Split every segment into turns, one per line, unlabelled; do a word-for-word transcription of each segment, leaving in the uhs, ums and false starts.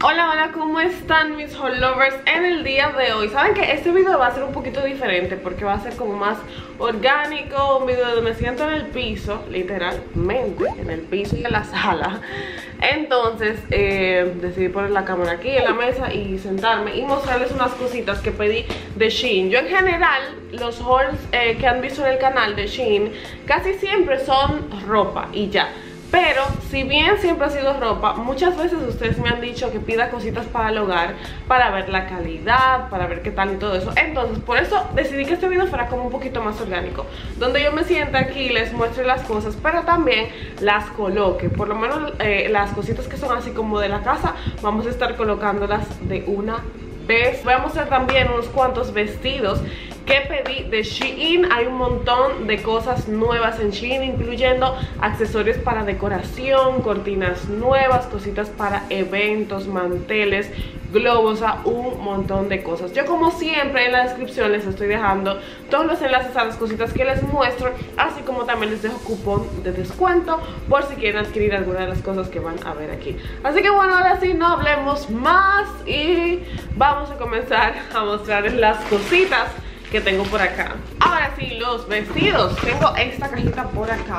Hola, hola, ¿cómo están mis haul lovers? En el día de hoy, saben que este video va a ser un poquito diferente porque va a ser como más orgánico, un video donde me siento en el piso, literalmente, en el piso y en la sala. Entonces eh, decidí poner la cámara aquí en la mesa y sentarme y mostrarles unas cositas que pedí de Shein. Yo en general, los hauls eh, que han visto en el canal de Shein casi siempre son ropa y ya. Pero si bien siempre ha sido ropa, muchas veces ustedes me han dicho que pida cositas para el hogar, para ver la calidad, para ver qué tal y todo eso. Entonces por eso decidí que este video fuera como un poquito más orgánico, donde yo me sienta aquí, les muestre las cosas, pero también las coloque. Por lo menos eh, las cositas que son así como de la casa, vamos a estar colocándolas de una vez. Voy a mostrar también unos cuantos vestidos que pedí de Shein. Hay un montón de cosas nuevas en Shein, incluyendo accesorios para decoración, cortinas nuevas, cositas para eventos, manteles, globos, o sea, un montón de cosas. Yo como siempre en la descripción les estoy dejando todos los enlaces a las cositas que les muestro, así como también les dejo cupón de descuento por si quieren adquirir alguna de las cosas que van a ver aquí. Así que bueno, ahora sí, no hablemos más y vamos a comenzar a mostrarles las cositas que tengo por acá. Ahora sí, los vestidos. Tengo esta cajita por acá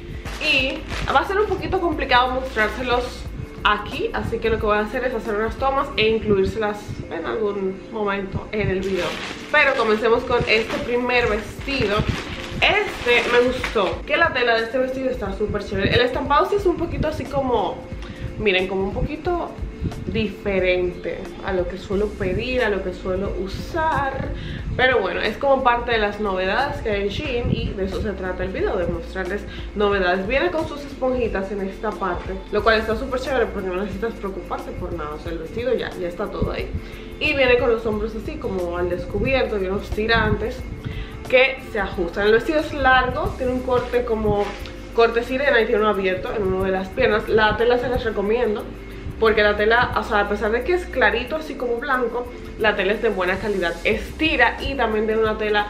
y va a ser un poquito complicado mostrárselos aquí, así que lo que voy a hacer es hacer unas tomas e incluírselas en algún momento en el video. Pero comencemos con este primer vestido. Este me gustó, que la tela de este vestido está súper chévere. El estampado sí es un poquito así como, miren, como un poquito diferente a lo que suelo pedir, a lo que suelo usar, pero bueno, es como parte de las novedades que hay en Shein y de eso se trata el video, de mostrarles novedades. Viene con sus esponjitas en esta parte, lo cual está súper chévere porque no necesitas preocuparte por nada, o sea, el vestido ya, ya está todo ahí. Y viene con los hombros así como al descubierto y unos tirantes que se ajustan. El vestido es largo, tiene un corte como corte sirena y tiene uno abierto en una de las piernas. La tela se las recomiendo porque la tela, o sea, a pesar de que es clarito así como blanco, la tela es de buena calidad, estira y también tiene una tela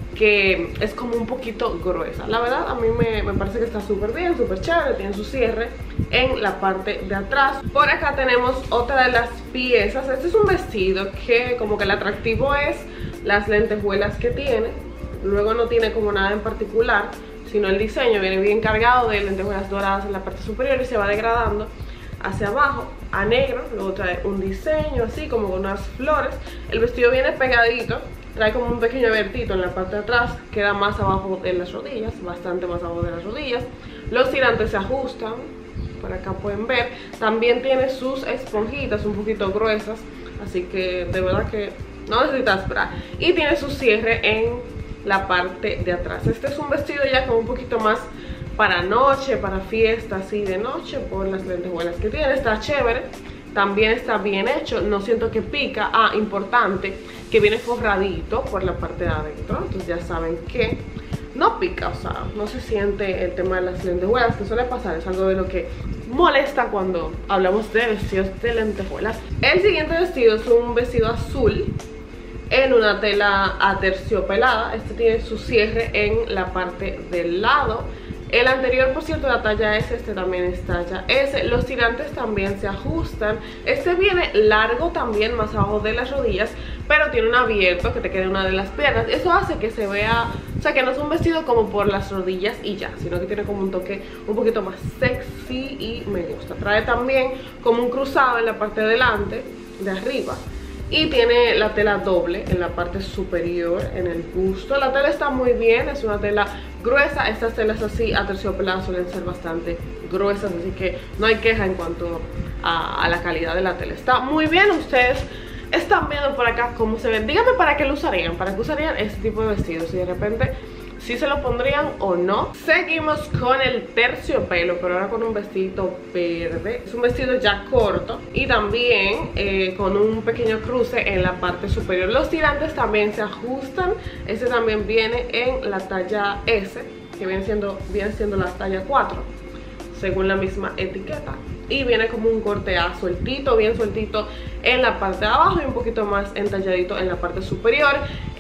que es como un poquito gruesa. La verdad a mí me, me parece que está súper bien, súper chévere, tiene su cierre en la parte de atrás. Por acá tenemos otra de las piezas. Este es un vestido que como que el atractivo es las lentejuelas que tiene. Luego no tiene como nada en particular, sino el diseño viene bien cargado de lentejuelas doradas en la parte superior y se va degradando hacia abajo a negro. Luego trae un diseño así como con unas flores. El vestido viene pegadito, trae como un pequeño abiertito en la parte de atrás, queda más abajo de las rodillas, bastante más abajo de las rodillas. Los tirantes se ajustan, por acá pueden ver. También tiene sus esponjitas un poquito gruesas, así que de verdad que no necesitas esperar. Y tiene su cierre en la parte de atrás. Este es un vestido ya como un poquito más para noche, para fiesta así de noche, por las lentejuelas que tiene. Está chévere, también está bien hecho, no siento que pica. Ah, importante, que viene forradito por la parte de adentro, entonces ya saben que no pica, o sea, no se siente el tema de las lentejuelas, que suele pasar, es algo de lo que molesta cuando hablamos de vestidos de lentejuelas. El siguiente vestido es un vestido azul en una tela aterciopelada. Este tiene su cierre en la parte del lado. El anterior, por cierto, la talla S, este también es talla S. Los tirantes también se ajustan. Este viene largo también, más abajo de las rodillas, pero tiene un abierto que te queda en una de las piernas. Eso hace que se vea, o sea, que no es un vestido como por las rodillas y ya, sino que tiene como un toque un poquito más sexy y me gusta. Trae también como un cruzado en la parte de delante, de arriba. Y tiene la tela doble en la parte superior, en el busto. La tela está muy bien, es una tela gruesa. Estas telas así aterciopeladas suelen ser bastante gruesas, así que no hay queja en cuanto a, a la calidad de la tela. Está muy bien. Ustedes están viendo por acá cómo se ven. Díganme para qué lo usarían, para qué usarían este tipo de vestidos, si de repente si se lo pondrían o no. Seguimos con el terciopelo, pero ahora con un vestido verde. Es un vestido ya corto y también eh, con un pequeño cruce en la parte superior. Los tirantes también se ajustan. Este también viene en la talla S, que viene siendo, viene siendo la talla cuatro, según la misma etiqueta. Y viene como un corte A sueltito, bien sueltito en la parte de abajo y un poquito más entalladito en la parte superior.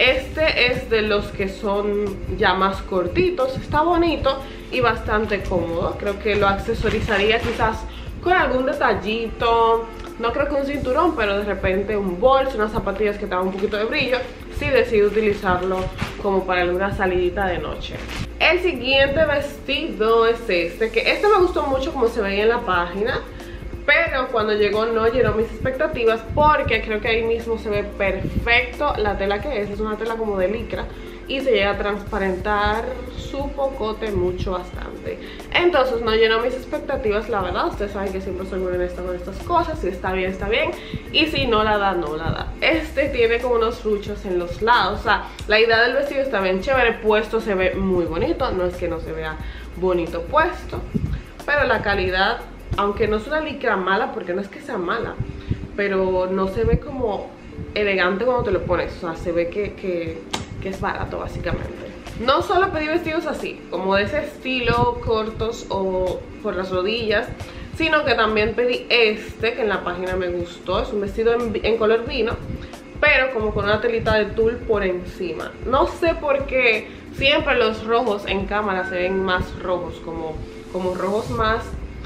Este es de los que son ya más cortitos, está bonito y bastante cómodo. Creo que lo accesorizaría quizás con algún detallito, no creo que un cinturón, pero de repente un bolso, unas zapatillas que te dan un poquito de brillo, si decido utilizarlo como para alguna salidita de noche. El siguiente vestido es este, que este me gustó mucho como se veía en la página, pero cuando llegó no llenó mis expectativas porque creo que ahí mismo se ve perfecto la tela que es. Es una tela como de licra y se llega a transparentar su pocote mucho, bastante. Entonces no llenó mis expectativas, la verdad. Ustedes saben que siempre soy muy honesta con estas cosas. Si está bien, está bien, y si no la da, no la da. Este tiene como unos ruchos en los lados. O sea, la idea del vestido está bien chévere. Puesto se ve muy bonito, no es que no se vea bonito puesto, pero la calidad, aunque no es una licra mala, porque no es que sea mala, pero no se ve como elegante cuando te lo pones. O sea, se ve que, que, que es barato básicamente. No solo pedí vestidos así, como de ese estilo, cortos o por las rodillas, sino que también pedí este, que en la página me gustó. Es un vestido en, en color vino, pero como con una telita de tul por encima. No sé por qué siempre los rojos en cámara se ven más rojos, como, como rojos más...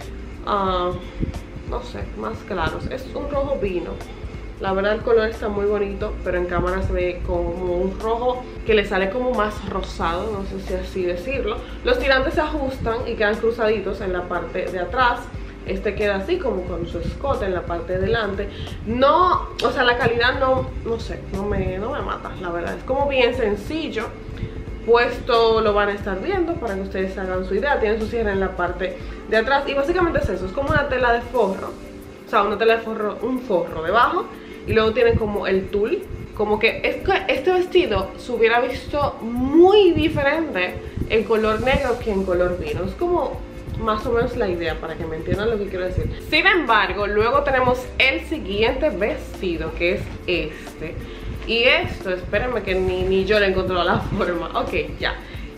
Uh, no sé, más claros. Es un rojo vino. La verdad el color está muy bonito, pero en cámara se ve como un rojo que le sale como más rosado, no sé si así decirlo. Los tirantes se ajustan y quedan cruzaditos en la parte de atrás. Este queda así como con su escote en la parte de delante. No, o sea, la calidad no, no sé, no me, no me mata, la verdad. Es como bien sencillo. Puesto lo van a estar viendo para que ustedes hagan su idea. Tiene su cierre en la parte de atrás y básicamente es eso, es como una tela de forro. O sea, una tela de forro, un forro debajo, y luego tiene como el tul. Como que este vestido se hubiera visto muy diferente en color negro que en color vino. Es como más o menos la idea, para que me entiendan lo que quiero decir. Sin embargo, luego tenemos el siguiente vestido, que es este. Y esto, espérenme que ni, ni yo le encontré la forma. Ok, ya.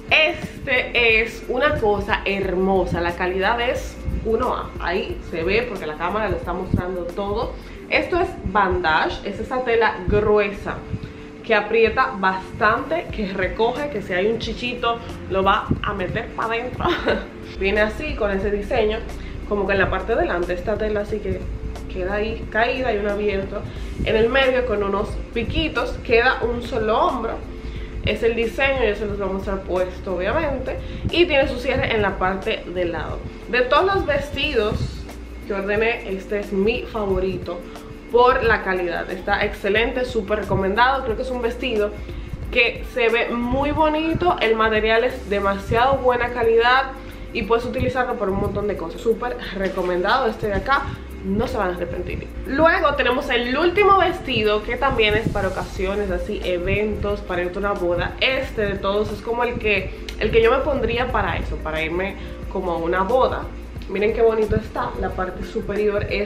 Este es una cosa hermosa. La calidad es uno A. Ahí se ve porque la cámara lo está mostrando todo. Esto es bandage. Es esa tela gruesa que aprieta bastante, que recoge, que si hay un chichito lo va a meter para adentro. Viene así con ese diseño, como que en la parte de delante esta tela así que queda ahí caída y un abierto. En el medio con unos piquitos queda un solo hombro. Es el diseño, yo se los voy a mostrar puesto obviamente. Y tiene su cierre en la parte del lado. De todos los vestidos que ordené, este es mi favorito por la calidad. Está excelente, súper recomendado. Creo que es un vestido que se ve muy bonito. El material es demasiado buena calidad y puedes utilizarlo por un montón de cosas. Súper recomendado este de acá. No se van a arrepentir. Luego tenemos el último vestido, que también es para ocasiones así, eventos, para irte a una boda. Este de todos es como el que, el que yo me pondría para eso, para irme como a una boda. Miren qué bonito está. La parte superior es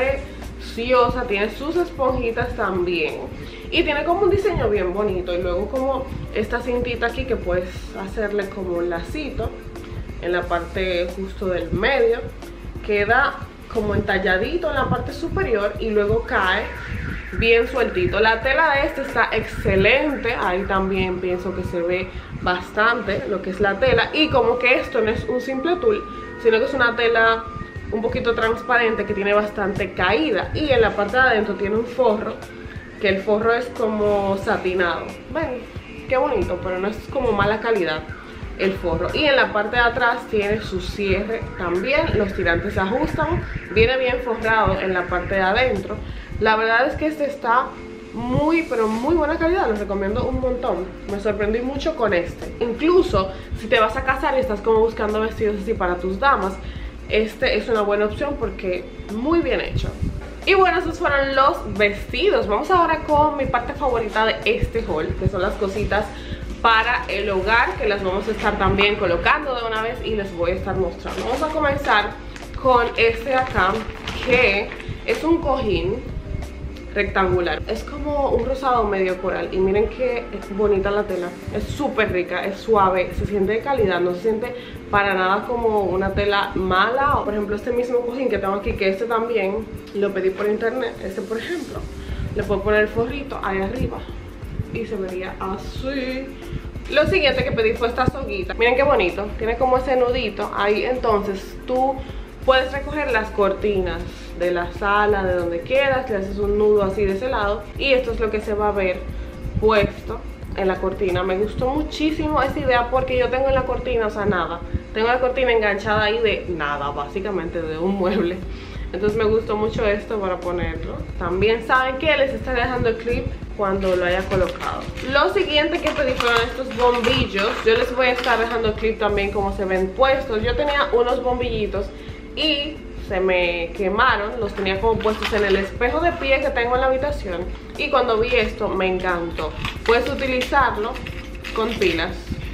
preciosa, tiene sus esponjitas también y tiene como un diseño bien bonito. Y luego como esta cintita aquí que puedes hacerle como un lacito en la parte justo del medio. Queda como entalladito en la parte superior y luego cae bien sueltito. La tela de este está excelente. Ahí también pienso que se ve bastante lo que es la tela. Y como que esto no es un simple tul, sino que es una tela un poquito transparente que tiene bastante caída. Y en la parte de adentro tiene un forro, que el forro es como satinado. Ven, qué bonito, pero no es como mala calidad el forro. Y en la parte de atrás tiene su cierre también. Los tirantes se ajustan. Viene bien forrado en la parte de adentro. La verdad es que este está muy, pero muy buena calidad. Lo recomiendo un montón. Me sorprendí mucho con este. Incluso si te vas a casar y estás como buscando vestidos así para tus damas, este es una buena opción porque muy bien hecho. Y bueno, esos fueron los vestidos. Vamos ahora con mi parte favorita de este haul, que son las cositas para el hogar, que las vamos a estar también colocando de una vez y les voy a estar mostrando. Vamos a comenzar con este de acá, que es un cojín rectangular. Es como un rosado medio coral y miren qué bonita la tela. Es súper rica, es suave, se siente de calidad, no se siente para nada como una tela mala. O por ejemplo este mismo cojín que tengo aquí, que este también lo pedí por internet. Este por ejemplo, le puedo poner el forrito ahí arriba y se vería así. Lo siguiente que pedí fue esta soguita. Miren qué bonito, tiene como ese nudito ahí. Entonces tú puedes recoger las cortinas de la sala, de donde quieras, le haces un nudo así de ese lado y esto es lo que se va a ver puesto en la cortina. Me gustó muchísimo esta idea porque yo tengo en la cortina, o sea, nada, tengo la cortina enganchada ahí de nada, básicamente de un mueble. Entonces me gustó mucho esto para ponerlo. También saben que les estaré dejando el clip cuando lo haya colocado. Lo siguiente que pedí fueron estos bombillos. Yo les voy a estar dejando el clip también como se ven puestos. Yo tenía unos bombillitos y se me quemaron, los tenía como puestos en el espejo de pie que tengo en la habitación. Y cuando vi esto me encantó. Puedes utilizarlo con pilas,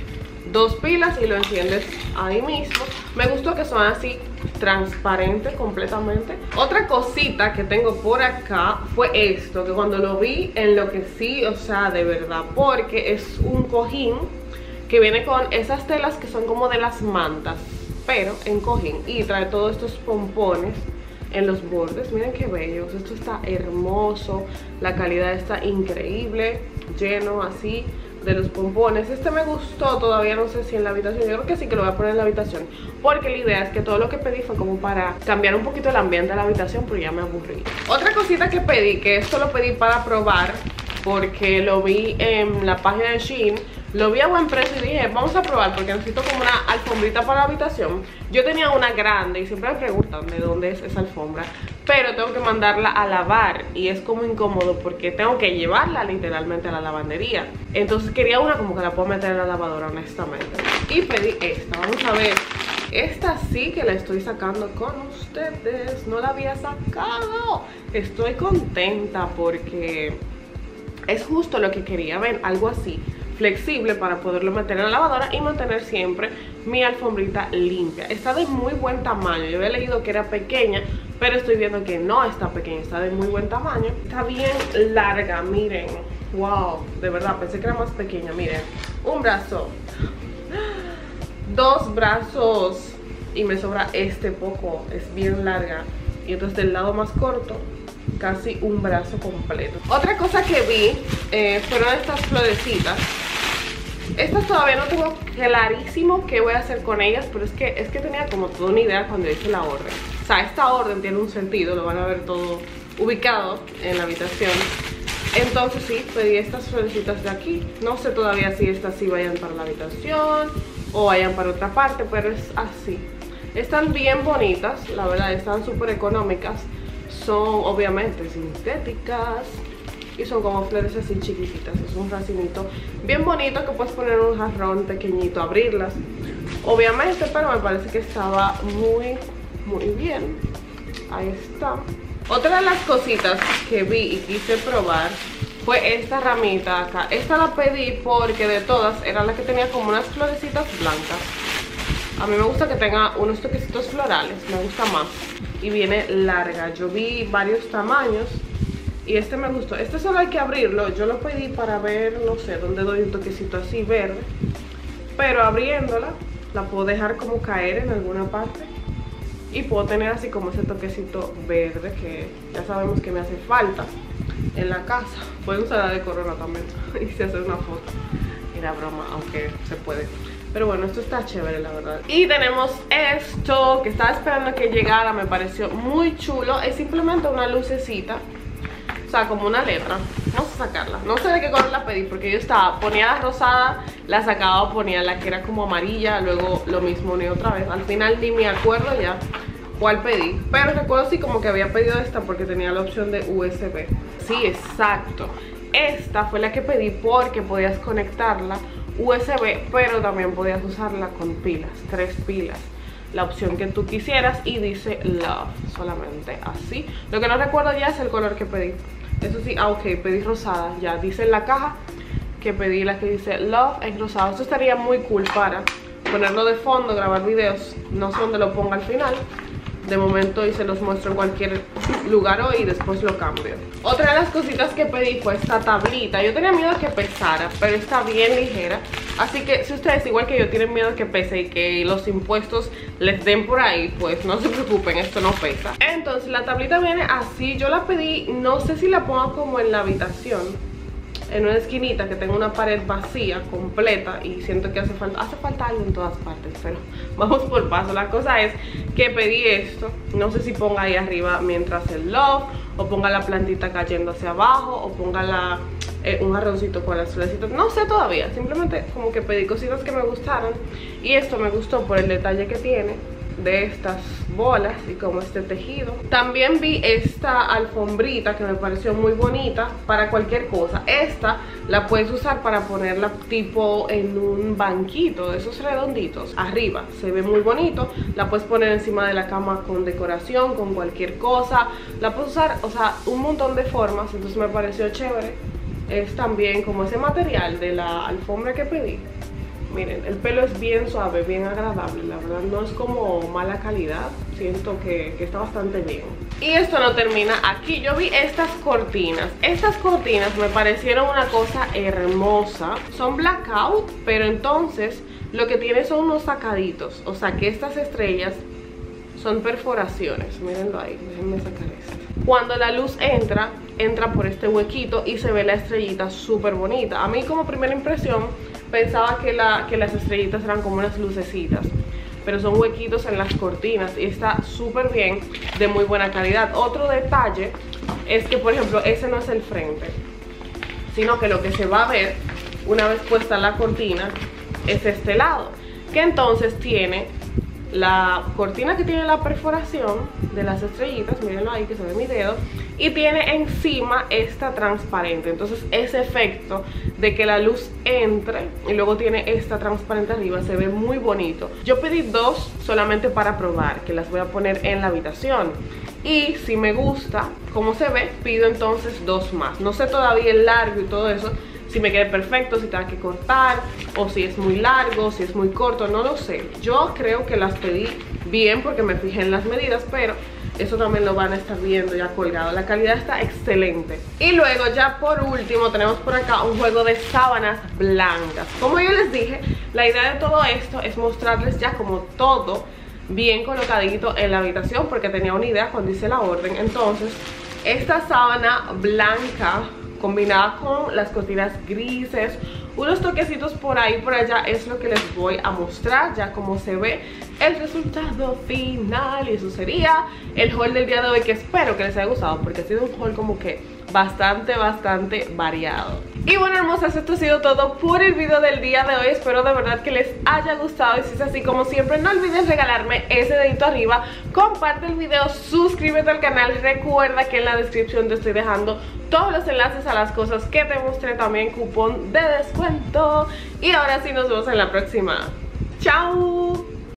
dos pilas, y lo enciendes ahí mismo. Me gustó que son así transparentes completamente. Otra cosita que tengo por acá fue esto, que cuando lo vi enloquecí, o sea, de verdad, porque es un cojín que viene con esas telas que son como de las mantas, pero en cojín, y trae todos estos pompones en los bordes. Miren qué bellos, esto está hermoso, la calidad está increíble, lleno así de los pompones. Este me gustó, todavía no sé si en la habitación, yo creo que sí que lo voy a poner en la habitación, porque la idea es que todo lo que pedí fue como para cambiar un poquito el ambiente de la habitación, porque ya me aburrí. Otra cosita que pedí, que esto lo pedí para probar porque lo vi en la página de Shein, lo vi a buen precio y dije, vamos a probar porque necesito como una alfombrita para la habitación. Yo tenía una grande y siempre me preguntan de dónde es esa alfombra, pero tengo que mandarla a lavar y es como incómodo porque tengo que llevarla literalmente a la lavandería. Entonces quería una como que la puedo meter en la lavadora, honestamente. Y pedí esta, vamos a ver. Esta sí que la estoy sacando con ustedes, no la había sacado. Estoy contenta porque es justo lo que quería, ven, algo así flexible para poderlo meter en la lavadora y mantener siempre mi alfombrita limpia. Está de muy buen tamaño, yo había leído que era pequeña, pero estoy viendo que no está pequeña, está de muy buen tamaño. Está bien larga, miren, wow, de verdad, pensé que era más pequeña, miren, un brazo, dos brazos y me sobra este poco, es bien larga. Y entonces del lado más corto, casi un brazo completo. Otra cosa que vi eh, fueron estas florecitas. Estas todavía no tengo clarísimo qué voy a hacer con ellas, pero es que, es que tenía como toda una idea cuando hice la orden. O sea, esta orden tiene un sentido, lo van a ver todo ubicado en la habitación. Entonces sí, pedí estas florecitas de aquí. No sé todavía si estas sí vayan para la habitación o vayan para otra parte, pero es así. Están bien bonitas, la verdad, están súper económicas. Son obviamente sintéticas y son como flores así chiquititas. Es un racinito bien bonito que puedes poner en un jarrón pequeñito, abrirlas obviamente, pero me parece que estaba muy muy bien. Ahí está. Otra de las cositas que vi y quise probar fue esta ramita acá. Esta la pedí porque de todas era la que tenía como unas florecitas blancas. A mí me gusta que tenga unos toquecitos florales, me gusta más. Y viene larga, yo vi varios tamaños y este me gustó. Este solo hay que abrirlo, yo lo pedí para ver, no sé, dónde doy un toquecito así verde. Pero abriéndola, la puedo dejar como caer en alguna parte y puedo tener así como ese toquecito verde que ya sabemos que me hace falta en la casa. Pueden usar la de corona también y se hace una foto. Era broma, aunque se puede. Pero bueno, esto está chévere, la verdad. Y tenemos esto, que estaba esperando que llegara, me pareció muy chulo. Es simplemente una lucecita, o sea, como una letra. Vamos a sacarla. No sé de qué color la pedí, porque yo estaba, ponía la rosada, la sacaba, ponía la que era como amarilla, luego lo mismo uní otra vez. Al final ni me acuerdo ya cuál pedí, pero recuerdo sí como que había pedido esta porque tenía la opción de U S B. Sí, exacto. Esta fue la que pedí porque podías conectarla U S B, pero también podías usarla con pilas, tres pilas, la opción que tú quisieras, y dice Love, solamente así. Lo que no recuerdo ya es el color que pedí. Eso sí, ah, ok, pedí rosada, ya dice en la caja que pedí la que dice Love en rosado. Esto estaría muy cool para ponerlo de fondo, grabar videos, no sé dónde lo ponga al final. De momento y se los muestro en cualquier lugar hoy y después lo cambio. Otra de las cositas que pedí fue esta tablita. Yo tenía miedo de que pesara, pero está bien ligera. Así que si ustedes igual que yo tienen miedo de que pese y que los impuestos les den por ahí, pues no se preocupen, esto no pesa. Entonces la tablita viene así, yo la pedí, no sé si la pongo como en la habitación. en una esquinita que tengo una pared vacía, completa, y siento que hace falta, hace falta algo en todas partes, pero vamos por paso. La cosa es que pedí esto, no sé si ponga ahí arriba mientras el love, o ponga la plantita cayendo hacia abajo, o ponga la, eh, un arrocito con las florecitas, no sé todavía, simplemente como que pedí cositas que me gustaron, y esto me gustó por el detalle que tiene de estas bolas y como este tejido. También vi esta alfombrita que me pareció muy bonita para cualquier cosa. Esta la puedes usar para ponerla tipo en un banquito de esos redonditos arriba, se ve muy bonito. La puedes poner encima de la cama con decoración, con cualquier cosa, la puedes usar, o sea, un montón de formas. Entonces me pareció chévere. Es también como ese material de la alfombra que pedí. Miren, el pelo es bien suave, bien agradable, la verdad no es como mala calidad, siento que, que está bastante bien. Y esto no termina aquí, yo vi estas cortinas, estas cortinas me parecieron una cosa hermosa, son blackout, pero entonces lo que tiene son unos sacaditos, o sea que estas estrellas son perforaciones, mírenlo ahí, déjenme sacar esto. Cuando la luz entra, entra por este huequito y se ve la estrellita súper bonita. A mí como primera impresión pensaba que, la, que las estrellitas eran como unas lucecitas, pero son huequitos en las cortinas y está súper bien, de muy buena calidad. Otro detalle es que, por ejemplo, ese no es el frente, sino que lo que se va a ver una vez puesta la cortina es este lado, que entonces tiene la cortina que tiene la perforación de las estrellitas, mírenlo ahí que se ve mi dedo, y tiene encima esta transparente. Entonces ese efecto de que la luz entre y luego tiene esta transparente arriba se ve muy bonito. Yo pedí dos solamente para probar, que las voy a poner en la habitación, y si me gusta cómo se ve, pido entonces dos más. No sé todavía el largo y todo eso, si me quede perfecto, si tengo que cortar, o si es muy largo, si es muy corto, no lo sé. Yo creo que las pedí bien porque me fijé en las medidas, pero eso también lo van a estar viendo ya colgado. La calidad está excelente. Y luego ya por último tenemos por acá un juego de sábanas blancas. Como yo les dije, la idea de todo esto es mostrarles ya como todo bien colocadito en la habitación, porque tenía una idea cuando hice la orden. Entonces esta sábana blanca combinada con las cortinas grises, unos toquecitos por ahí por allá, es lo que les voy a mostrar ya como se ve el resultado final. Y eso sería el haul del día de hoy, que espero que les haya gustado porque ha sido un haul como que bastante bastante variado. Y bueno, hermosas, esto ha sido todo por el video del día de hoy. Espero de verdad que les haya gustado, y si es así, como siempre, no olvides regalarme ese dedito arriba, comparte el video, suscríbete al canal. Recuerda que en la descripción te estoy dejando todos los enlaces a las cosas que te mostré, también cupón de descuento. Y ahora sí, nos vemos en la próxima. ¡Chao!